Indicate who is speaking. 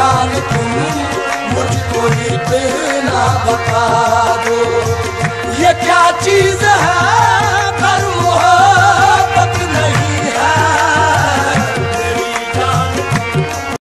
Speaker 1: जान तुम मुझको इतना बता दो, ये क्या चीज है